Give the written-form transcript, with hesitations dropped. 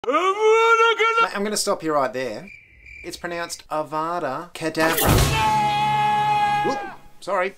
Mate, I'm going to stop you right there. It's pronounced Avada Kedavra. Whoop, sorry.